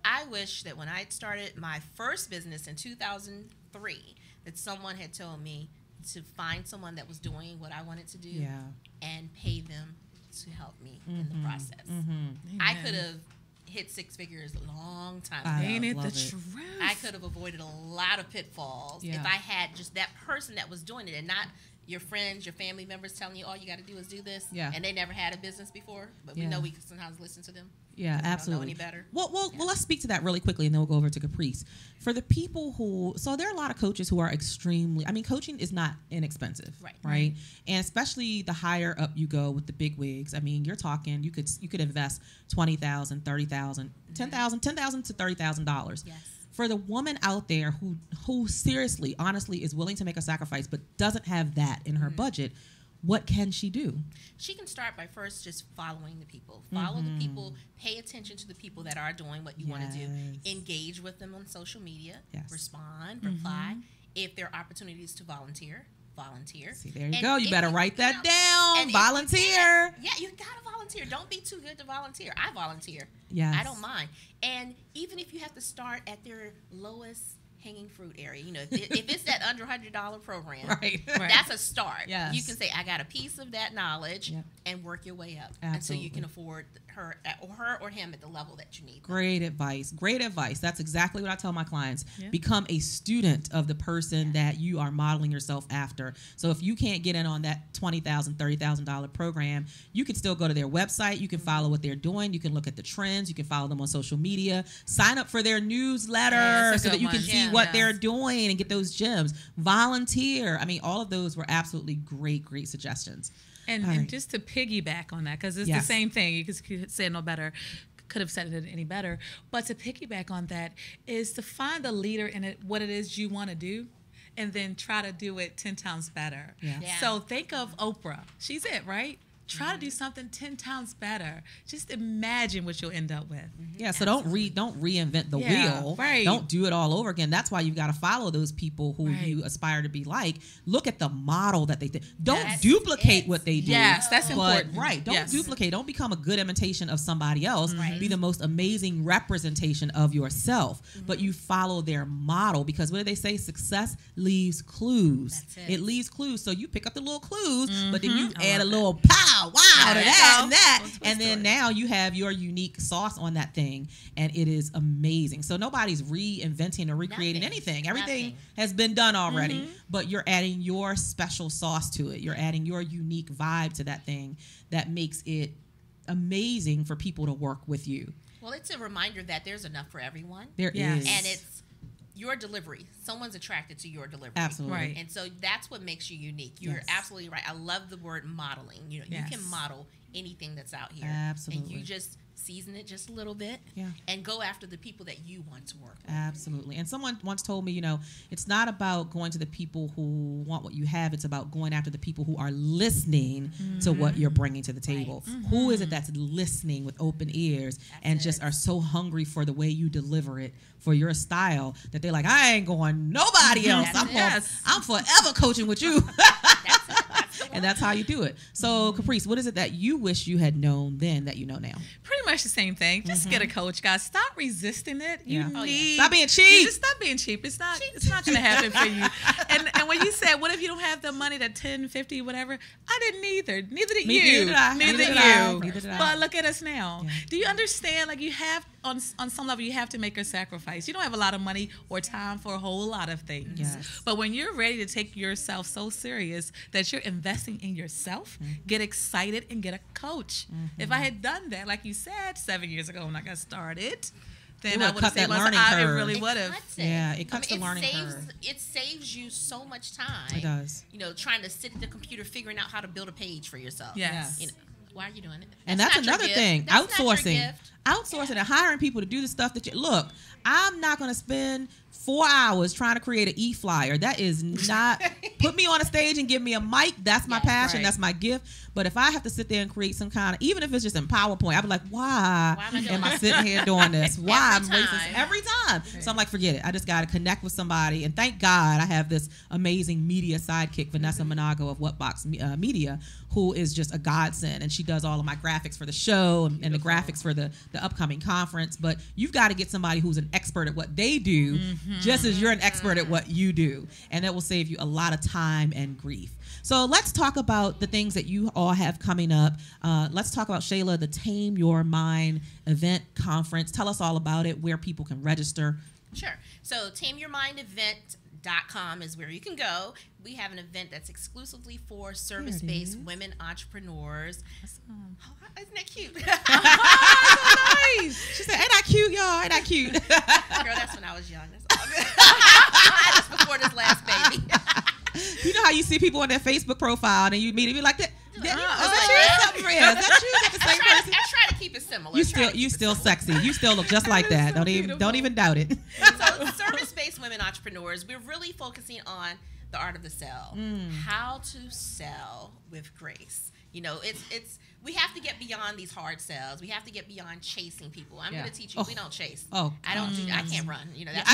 I wish that when I started my first business in two thousand three, that someone had told me to find someone that was doing what I wanted to do Yeah. and pay them to help me in the process. Mm-hmm. I could have hit six figures a long time I ago. Ain't it love the it. truth? I could have avoided a lot of pitfalls Yeah. if I had just that person that was doing it and not your friends, your family members telling you all you got to do is do this. Yeah. And they never had a business before, but we Yeah. know we can sometimes listen to them. Yeah, Because we don't know absolutely. any better. Well, well, Yeah. well. Let's speak to that really quickly, and then we'll go over to Caprice. For the people who, so there are a lot of coaches who are extremely. I mean, coaching is not inexpensive, Right. Right, and especially the higher up you go with the big wigs. I mean, you're talking. You could you could invest twenty thousand, thirty thousand, ten thousand, ten thousand to thirty thousand dollars. Yes. For the woman out there who who seriously, honestly, is willing to make a sacrifice but doesn't have that in her Mm-hmm. budget, what can she do? She can start by first just following the people. Follow the people. Pay attention to the people that are doing what you want to do. Yes. Engage with them on social media. Yes. Respond. Reply. If there are opportunities to volunteer, volunteer. See, there you And go. You if better write that know, down. and if you Volunteer. can, yeah, you gotta volunteer. Don't be too good to volunteer. I volunteer. Yes. I don't mind. And even if you have to start at their lowest hanging fruit area, you know, if, if it's that under hundred dollar program, Right. that's a start. Yes. You can say, I got a piece of that knowledge, Yep. and work your way up Absolutely. until you can afford her or her or him at the level that you need. Great advice. Great advice. That's exactly what I tell my clients. Yeah. Become a student of the person that you are modeling yourself after. So if you can't get in on that twenty thousand dollars, thirty thousand dollars program, you can still go to their website. You can follow what they're doing. You can look at the trends. You can follow them on social media. Sign up for their newsletter Yeah, that's a so that good you can one. see Yeah. what Yes. they're doing and get those gems. Volunteer. I mean, all of those were absolutely great, great suggestions. And, All and right. just to piggyback on that, because it's Yes. the same thing. You could, could say it no better, could have said it any better. But to piggyback on that is to find a leader in it, what it is you want to do, and then try to do it ten times better. Yeah. Yeah. So think of Oprah. She's it, right? Try to do something ten times better. Just imagine what you'll end up with. Yeah, so don't re don't reinvent the Yeah, wheel. right. Don't do it all over again. That's why you've got to follow those people who Right. you aspire to be like. Look at the model that they did. Don't That's duplicate it. what they do. Yes, that's but, important. Right. Don't Yes. duplicate. Don't become a good imitation of somebody else. Right. Be the most amazing representation of yourself. But you follow their model because what do they say? Success leaves clues. That's it. leaves clues. So you pick up the little clues, but then you I add a love little pow, wow to There you that go. and that. That's my And then story. now you have your unique sauce on that thing, and it is amazing. So nobody's reinventing or recreating Nothing. anything. Everything Nothing. has been done already, Mm-hmm. but you're adding your special sauce to it. You're adding your unique vibe to that thing that makes it amazing for people to work with you. Well, it's a reminder that there's enough for everyone. There is, Yes. And it's your delivery. Someone's attracted to your delivery. absolutely Right. And so that's what makes you unique. You're Yes. absolutely right. I love the word modeling. You know, Yes. you can model anything that's out here. Absolutely. And you just season it just a little bit. Yeah. And go after the people that you want to work with. Absolutely. And someone once told me, you know, it's not about going to the people who want what you have. It's about going after the people who are listening to what you're bringing to the table. Who is it that's listening with open ears and That's just it. are so hungry for the way you deliver it, for your style, that they're like, I ain't going nobody else. That's I'm, it. going, Yes. I'm forever coaching with you. That's it. That's the And one. that's how you do it. So, Caprice, what is it that you wish you had known then that you know now? Pretty much the same thing. Just get a coach, guys. Stop resisting it. You Yeah. Oh, yeah. need Stop being You cheap. just stop being cheap. It's not. It's not going to happen for you. And and when you said, "What if you don't have the money? That ten, fifty, whatever." I didn't either. Neither did Me- you. neither did I. Neither Neither did did you. I. Neither did I. But look at us now. Yeah. Do you understand? Like you have on on some level, you have to make a sacrifice. You don't have a lot of money or time for a whole lot of things. Yes. But when you're ready to take yourself so serious that you're investing in yourself, Mm-hmm. get excited and get a coach. If I had done that, like you said, seven years ago when I got started, then would've I would cut have said, that "Well, learning I curve. really It would have." cuts it. Yeah, it cuts I mean, the learning saves, curve. It saves you so much time. It does. You know, trying to sit at the computer figuring out how to build a page for yourself. Yes. You know, why are you doing it? And that's, not your another gift. thing. That's not your Outsourcing. gift. Outsourcing and hiring people to do the stuff that you look. I'm not going to spend four hours trying to create an e-flyer. That is not, put me on a stage and give me a mic. That's my Yes, passion. right. That's my gift. But if I have to sit there and create some kind of, even if it's just in PowerPoint, I'd be like, why, Why am I doing am I this? sitting here doing this? Why Every I'm wasting time. every time? So I'm like, forget it. I just got to connect with somebody. And thank God I have this amazing media sidekick, Vanessa Monago of Whatbox Me- uh, Media, who is just a godsend. And she does all of my graphics for the show and, and the graphics for the, the upcoming conference. But you've got to get somebody who's an expert at what they do, just as you're an expert at what you do. And that will save you a lot of time and grief. So let's talk about the things that you all have coming up. Uh, let's talk about, Shayla, the Tame Your Mind event conference. Tell us all about it, where people can register. Sure. So tame your mind event dot com is where you can go. We have an event that's exclusively for service-based is. women entrepreneurs. Awesome. Oh, isn't that cute? Nice. She said, ain't I cute, y'all? Ain't I cute? Girl, that's when I was young. That's all good. That's before this last baby. You know how you see people on their Facebook profile and you meet them, you're like, that, that, Uh, is uh, that you? Something real. Is that you? Is that the I same try, person? to, I try to keep it similar. You Try still, to you keep it still similar. sexy. You still look just like that. so Don't even, beautiful. don't even doubt it. So service-based women entrepreneurs, we're really focusing on the art of the sell. How to sell with grace. You know, it's it's we have to get beyond these hard sells. We have to get beyond chasing people. I'm Yeah. going to teach you. Oh. We don't chase. Oh, I don't. Do, I can't run. You know, that's I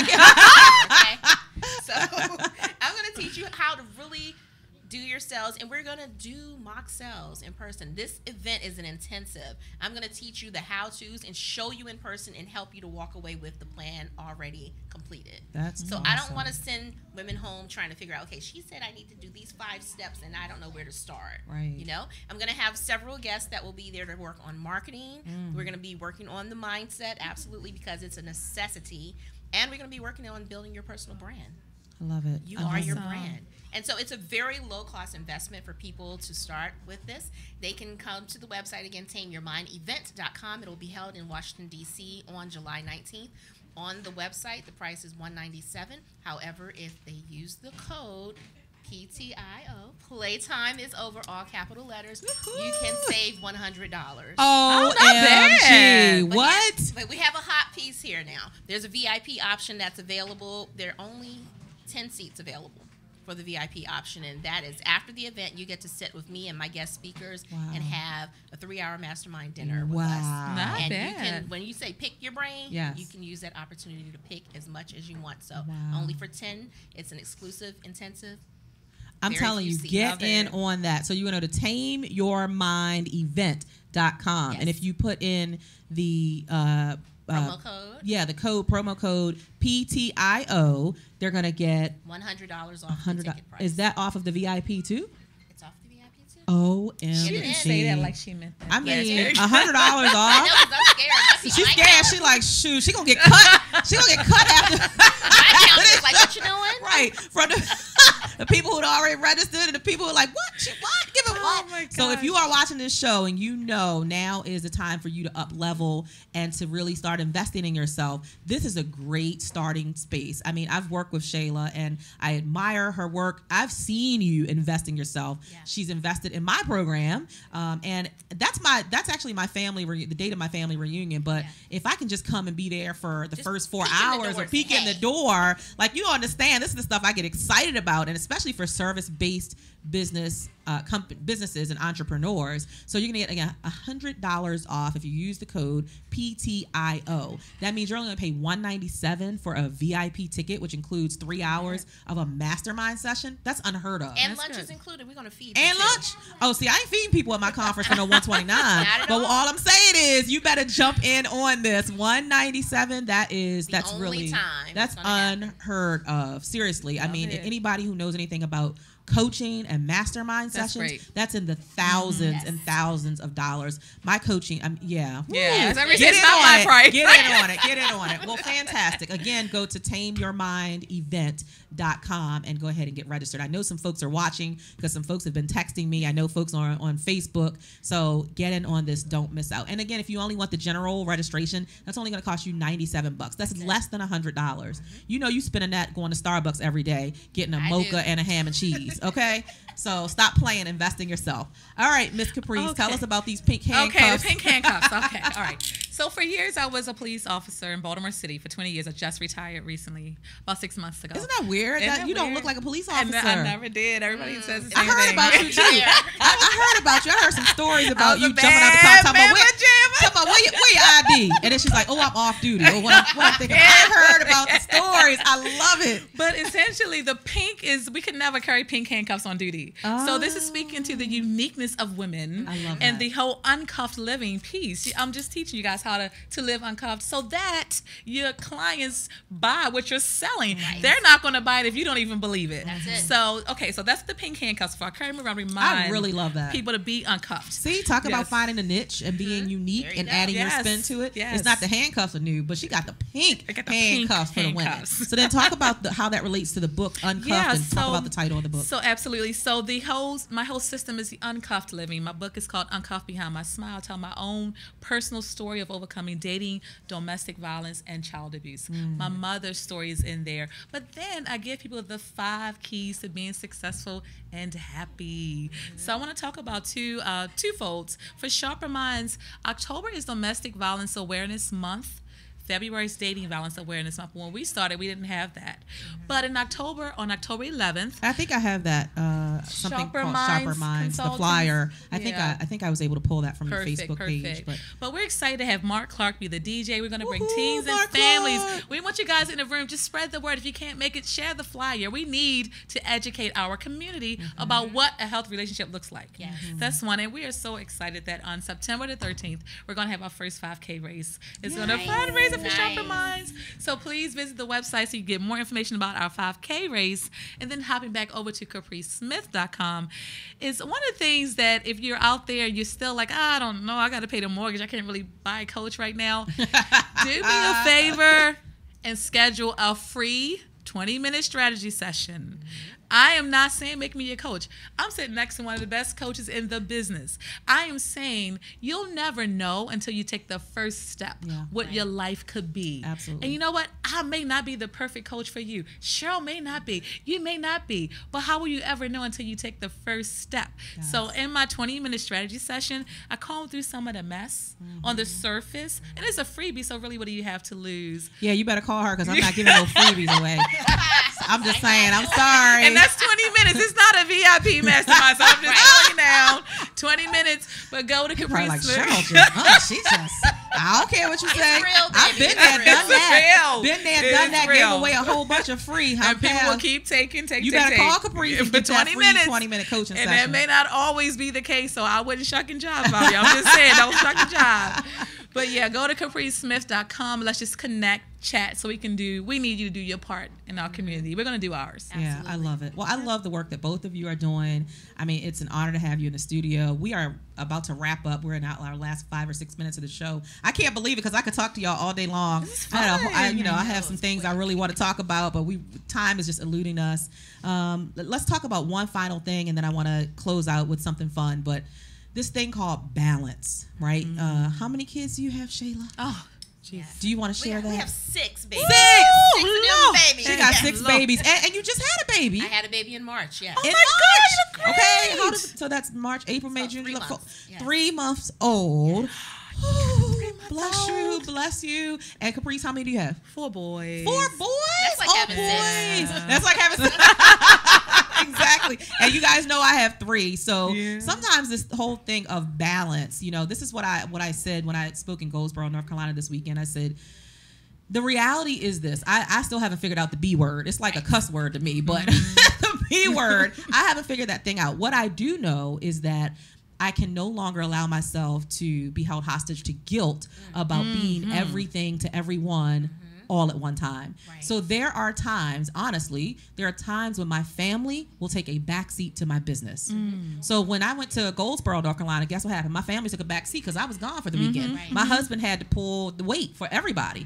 okay. So I'm going to teach you how to really do your sales, and we're going to do mock sales in person. This event is an intensive. I'm going to teach you the how-tos and show you in person and help you to walk away with the plan already completed. That's So I don't awesome. want to send women home trying to figure out, okay, she said I need to do these five steps and I don't know where to start. Right. You know, I'm going to have several guests that will be there to work on marketing. Mm. We're going to be working on the mindset, absolutely, because it's a necessity. And we're going to be working on building your personal brand. I love it. You I are love your it. brand. And so it's a very low cost investment for people to start with this. They can come to the website again, tame your mind event dot com. It'll be held in Washington, D C on July nineteenth. On the website, the price is one hundred ninety-seven dollars. However, if they use the code P T I O, playtime is over, all capital letters, you can save one hundred dollars. Oh, not bad. M G. But What? yes, but we have a hot piece here now. There's a V I P option that's available. There are only ten seats available for the V I P option, and that is after the event, you get to sit with me and my guest speakers Wow. and have a three-hour mastermind dinner with Wow. us. Not and bad. you can, when you say pick your brain, Yes. you can use that opportunity to pick as much as you want. So Wow. only for ten. It's an exclusive intensive. I'm Very telling few you, seats. get Love in it. on that. So you're going to tame your mind event dot com. Yes. And if you put in the uh, uh, Promo code. yeah, the code promo code P T I O, they're going to get one hundred dollars off one hundred the ticket price. Is that off of the V I P too? It's off the V I P too. O M She She G. didn't say that like she meant that. I Yes, mean, very a hundred dollars I off. know, 'cause I'm scared. My people- She's my scared. account- She like, shoot, she gonna get cut. She gonna get cut after. My account is like, what you doing? Right, from the, the people who'd already registered and the people who are like, what? She what? Give it what? Oh my So if gosh. you are watching this show and you know now is the time for you to up level and to really start investing in yourself, this is a great starting space. I mean, I've worked with Shayla and I admire her work. I've seen you invest in yourself. Yeah. She's invested in my program, um, and that's my that's actually my family re- the date of my family reunion. But Yeah. if I can just come and be there for the Just first four peek in the hours door or and peek say, in the "Hey." door, like you don't understand, this is the stuff I get excited about, and especially for service-based business uh, comp- businesses and entrepreneurs. So you're gonna get again a hundred dollars off if you use the code P T I O. That means you're only gonna pay one ninety-seven for a V I P ticket, which includes three hours of a mastermind session. That's unheard of. And That's lunch good. is included. We're gonna feed you And too. lunch. Oh, see, I ain't feeding people at my conference for no one twenty-nine. Not at But all. all I'm saying is, you better jump in on this one ninety-seven. That is The that's only really time that's it's gonna happen. unheard of. Seriously, I Love mean, it. anybody who knows anything about coaching and mastermind That's sessions, great. that's in the thousands Yes. and thousands of dollars. My coaching, um, yeah, Yeah, Woo. as I Get it's in not on my it. price. Get in on it. Get in on it. Well, fantastic. Again, go to tame your mind event dot com and go ahead and get registered. I know some folks are watching because some folks have been texting me. I know folks are on Facebook. So get in on this. Don't miss out. And again, if you only want the general registration, that's only going to cost you ninety-seven bucks. That's less than one hundred dollars. You know you spending that going to Starbucks every day, getting a I mocha do. and a ham and cheese. Okay? So stop playing, invest in yourself. All right, Miss Caprice, tell Okay. us about these pink handcuffs. Okay, the pink handcuffs. Okay, all right. So for years, I was a police officer in Baltimore City for twenty years. I just retired recently, about six months ago. Isn't that weird? Isn't that that you don't weird? look like a police And officer. I never did. Everybody mm. says the I same heard thing. about you too. I, I heard about you. I heard some stories about was you a jumping out the car, bad talking about, where, mama jamma. talking about where, your, where your I D, and then she's like, "Oh, I'm off duty." Or what I'm, what I'm thinking. I heard about the stories. I love it. But essentially, the pink is we could never carry pink handcuffs on duty. Oh. So this is speaking to the uniqueness of women I love and that. the whole uncuffed living piece. I'm just teaching you guys how to, to live uncuffed so that your clients buy what you're selling. Right. They're not going to buy it if you don't even believe it. That's it. So, okay, so that's the pink handcuffs for. I carry them around, remind I really love that. people to be uncuffed. See, talk about Yes. finding a niche and being unique There you and go. adding your Yes. spin to it. Yes. It's not the handcuffs are new, but she got the pink I got the pink handcuffs for the women. handcuffs. So then talk about the, how that relates to the book Uncuffed Yeah, and talk so- about the title of the book. So absolutely. So the whole my whole system is the uncuffed living. My book is called Uncuffed Behind My Smile. I tell my own personal story of overcoming dating, domestic violence, and child abuse. My mother's story is in there. But then I give people the five keys to being successful and happy. So I want to talk about two uh, two folds. For Sharper Minds, October is Domestic Violence Awareness Month. February is Dating Violence Awareness Month. When we started, we didn't have that. But in October, on October eleventh, I think I have that uh, something Sharper called Minds Sharper Minds, the Consultants. flyer. I think Yeah. I, I think I was able to pull that from Perfect, your Facebook perfect. page. But But we're excited to have Mark Clark be the D J. We're going to bring Woohoo, teens and Mark families. Clark. We want you guys in the room. Just spread the word. If you can't make it, share the flyer. We need to educate our community Mm-hmm. about what a healthy relationship looks like. Yes. That's one. And we are so excited that on September the thirteenth, we're going to have our first five K race. It's going to Nice. fundraiser for Nice. Sharper Minds. So please visit the website so you get more information about our five K race. And then hopping back over to capri smith dot com is one of the things that if you're out there, you're still like, ah, I don't know, I got to pay the mortgage. I can't really buy a coach right now. Do me a favor and schedule a free twenty minute strategy session. I am not saying make me your coach. I'm sitting next to one of the best coaches in the business. I am saying you'll never know until you take the first step Yeah. what Right. your life could be. Absolutely. And you know what? I may not be the perfect coach for you. Cheryl may not be. You may not be. But how will you ever know until you take the first step? Yes. So in my twenty minute strategy session, I comb through some of the mess on the surface. And it's a freebie, so really what do you have to lose? yeah, you better call her because I'm not giving no freebies away. I'm just saying. I'm sorry. And that's twenty minutes. It's not a V I P mastermind. So I'm just telling you now, twenty minutes. But go to You're probably Capri like Smith. Cheryl. Just, oh, she just. I don't care what you It's say. real, I've baby. been there, It's done real. that. It's real. Been there, It's done that. Gave real. away a whole bunch of free. How And people fast? will keep taking, taking, You taking, better taking. call Capri Yeah, and for get that twenty free minutes. twenty minute coaching And session. that may not always be the case, so I wouldn't shuck and jive about you. I'm just saying, don't shuck and jive. But yeah, go to capri smith dot com. Let's just connect, chat, so we can do, we need you to do your part in our community. We're going to do ours. Yeah, I Absolutely. love it. Well, I love the work that both of you are doing. I mean, it's an honor to have you in the studio. We are about to wrap up. We're in our, our last five or six minutes of the show. I can't believe it because I could talk to y'all all day long. I had a, whole- I, you know, I have some things I really want to talk about, but we time is just eluding us. Um, let's talk about one final thing, and then I want to close out with something fun. But this thing called balance, right? Uh, how many kids do you have, Shayla? Oh, Yes. Do you want to We share have, that? we have six babies. Six! Six new Lord. babies. She got Yes. six Lord. babies, and, and you just had a baby. I had a baby in March. Yeah. in Oh my March. God, you're Okay, how great. does, so that's March, April, May, So June, three July, months, four- yes. three months old. Ooh, months bless you, old. bless you. And Caprice, how many do you have? four boys. Four boys. That's like oh, having boys. six. That's like having six. Exactly. And you guys know I have three. So Yeah. sometimes this whole thing of balance, you know, this is what I what I said when I spoke in Goldsboro, North Carolina this weekend. I said, the reality is this. I, I still haven't figured out the B word. It's like a cuss word to me, but the B word, I haven't figured that thing out. What I do know is that I can no longer allow myself to be held hostage to guilt about being everything to everyone all at one time. Right. So there are times, honestly, there are times when my family will take a backseat to my business. So when I went to Goldsboro, North Carolina, guess what happened? My family took a back seat because I was gone for the weekend. Right. My husband had to pull the weight for everybody.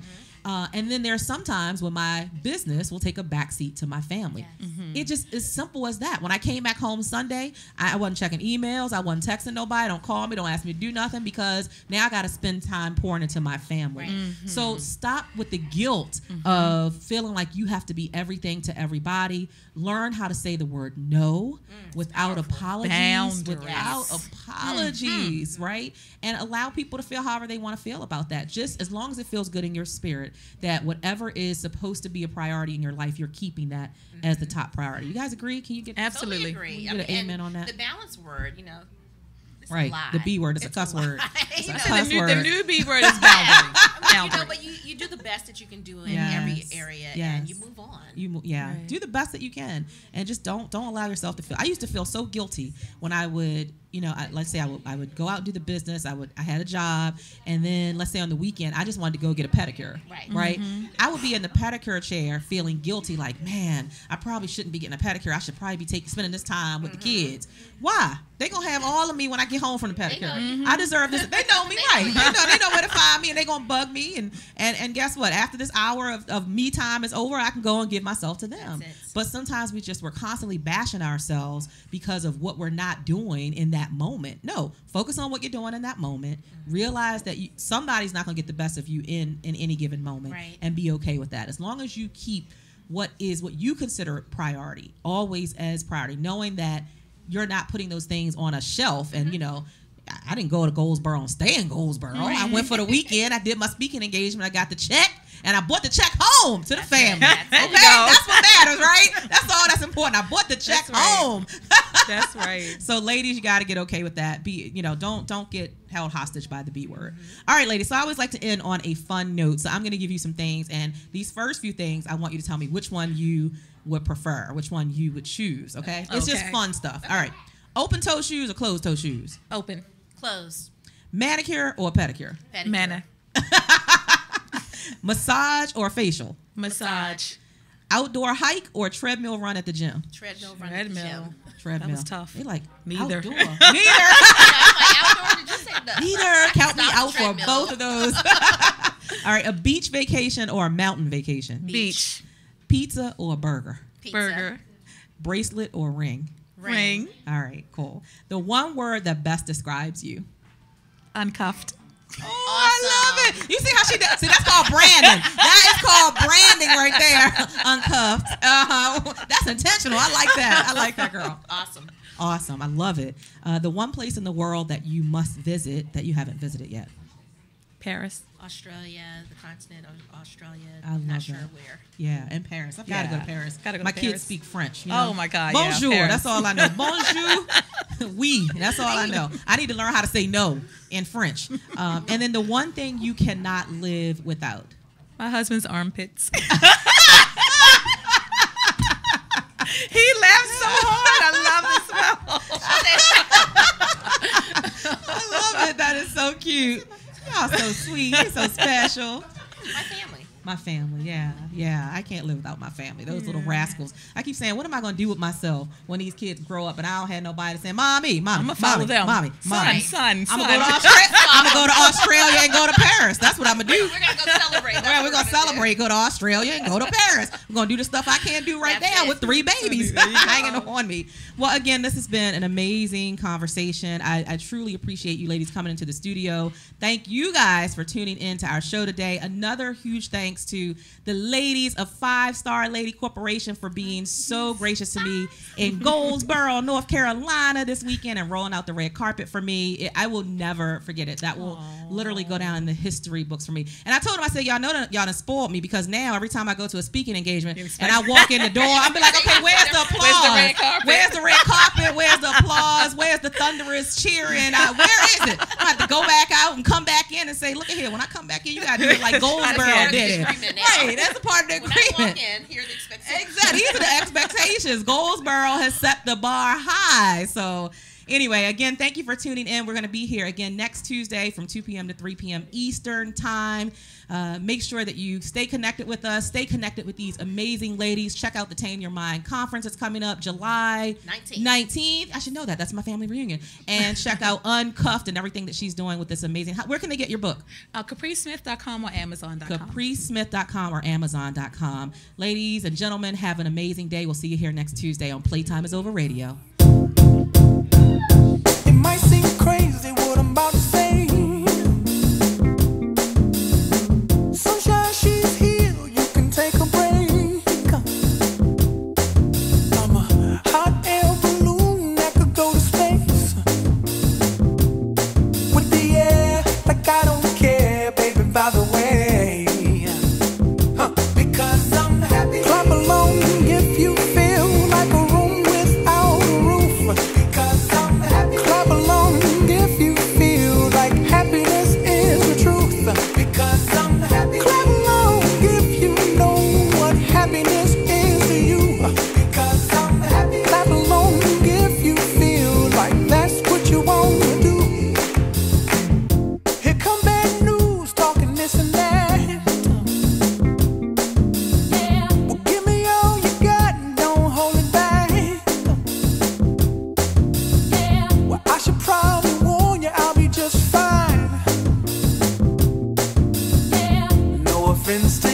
Uh, and then there's sometimes when my business will take a backseat to my family. Yes. Mm-hmm. It just is simple as that. When I came back home Sunday, I, I wasn't checking emails. I wasn't texting nobody. Don't call me. Don't ask me to do nothing because now I got to spend time pouring into my family. Right. Mm-hmm. So stop with the guilt of feeling like you have to be everything to everybody. Learn how to say the word no without apologies. Boundaries. Without Yes. apologies, right? And allow people to feel however they want to feel about that. Just as long as it feels good in your spirit that whatever is supposed to be a priority in your life, you're keeping that as the top priority. You guys agree? Can you get Absolutely. Totally agree. Can we get an and amen on that? The balance word, you know. It's a right? lie. The B word is a It's cuss lie. word. It's You a know, cuss The new, word. the new B word is boundary. I mean, you know, Boundary. but you, you do the best that you can do in Yes. every area, Yes. and you move on. You mo- yeah, Right. do the best that you can, and just don't don't allow yourself to feel. I used to feel so guilty when I would, you know, I, let's say I would I would go out and do the business. I would I had a job, and then let's say on the weekend I just wanted to go get a pedicure. Right. Right. I would be in the pedicure chair feeling guilty, like, man, I probably shouldn't be getting a pedicure. I should probably be taking spending this time with the kids. Why? They gonna have all of me when I get home from the pedicure. know you. I deserve this. They know me, right? They know they know where to find me, and they gonna bug me. And and and guess what? After this hour of, of me time is over, I can go and give myself to them. That's it. But sometimes we just we're constantly bashing ourselves because of what we're not doing in that moment. No, focus on what you're doing in that moment. Realize that you, somebody's not gonna get the best of you in in any given moment, Right. and be okay with that. As long as you keep what is what you consider priority always as priority, knowing that you're not putting those things on a shelf. And you know, I, I didn't go to Goldsboro and stay in Goldsboro. I went for the weekend. I did my speaking engagement. I got the check. And I bought the check home to the That's family. it. That's it. Okay, There you go. that's what matters, right? That's all that's important. I bought the check That's right. home. That's right. So, ladies, you got to get okay with that. Be, you know, don't don't get held hostage by the B word. All right, ladies. So I always like to end on a fun note. So I'm going to give you some things, and these first few things, I want you to tell me which one you would prefer, which one you would choose. Okay, it's just Okay. fun stuff. All right, open toe shoes or closed toe shoes, Open. Close. manicure or pedicure, Pedicure. Manna. massage or facial, Massage. outdoor hike or treadmill run at the gym. Treadmill run at the Treadmill. gym. Treadmill. That was tough. They like Neither. outdoor. Neither. I'm like, outdoor, did you say no? Neither. Count me Stop out the for treadmill. both of those. All right, a beach vacation or a mountain vacation. Beach. Pizza or a burger. Pizza. Burger. Bracelet or ring. Ring. All right, cool. The one word that best describes you. Uncuffed. Oh, I love it. You see how she does? See, that's called branding. That is called branding right there. Uncuffed. Uh-huh. That's intentional. I like that. I like that, girl. Awesome. Awesome. I love it. Uh, the one place in the world that you must visit that you haven't visited yet. Paris. Australia, the continent of Australia. I love Not sure that. where. Yeah, in Paris. I've got to go to Yeah. Paris. Gotta go My to kids Paris. speak French. You know? Oh my God, yeah, Bonjour. Paris. That's all I know. Bonjour. Oui. That's all I know. I need to learn how to say no in French. Um, and then the one thing you cannot live without. My husband's armpits. He laughs so hard. I love the smell. I love it. That is so cute. Y'all so sweet. You're so special. My family. My family, yeah, yeah. I can't live without my family. Those little rascals. I keep saying, what am I going to do with myself when these kids grow up and I don't have nobody to say, mommy, mommy, I'm gonna follow mommy, them. mommy, Son, mommy. son, I'm son. gonna go to Australia. I'm gonna go to Australia and go to Paris. That's what I'm gonna do. We're gonna go celebrate. That's Right, what we're gonna do. celebrate, go to Australia and go to Paris. We're gonna do the stuff I can't do right That's now it. with three babies There you go. hanging on me. Well, again, this has been an amazing conversation. I, I truly appreciate you ladies coming into the studio. Thank you guys for tuning in to our show today. Another huge thanks to the ladies of Five Star Lady Corporation for being so gracious to me in Goldsboro, North Carolina this weekend and rolling out the red carpet for me. It, I will never forget it. That will literally go down in the history books for me. And I told them, I said, y'all know that y'all done spoiled me because now every time I go to a speaking engagement and I walk in the door, I'll be like, okay, where's the applause? Where's the red carpet? Where's the red carpet? Where's the applause? Where's the thunderous cheering? Uh, where is it? I have to go back out and come back in and say, look at here. When I come back in, you got to do it like Goldsboro part of the did it. agreement now. Right, that's a part of the When I agreement. walk in, here are the expectations. Exactly. These are the expectations. Goldsboro has set the bar high. So Anyway, again, thank you for tuning in. We're going to be here again next Tuesday from two p.m. to three p.m. Eastern time. Uh, make sure that you stay connected with us. Stay connected with these amazing ladies. Check out the Tame Your Mind conference. It's coming up July nineteenth. nineteenth. I should know that. That's my family reunion. And check out Uncuffed and everything that she's doing with this amazing. How, where can they get your book? Uh, Capri Smith dot com or Amazon dot com. Capri Smith dot com or Amazon dot com. Ladies and gentlemen, have an amazing day. We'll see you here next Tuesday on Playtime is Over Radio. It might seem crazy what I'm about to say. Sunshine, she's here. You can take a break. I'm a hot air balloon that could go to space. With the air, like I don't care, baby, by the way. Huh. Because I'm happy. Clap along if you feel like a room without a roof. Because I'm happy. Clap along if you feel like happiness is the truth. Because I'm happy. Clap along if you know what happiness is to you. Because I'm happy. Clap along if you feel like that's what you want to do. Here come bad news, talking this and that. Well, give me all you got and don't hold it back. Well, I should probably warn you, I'll be just fine. No offense to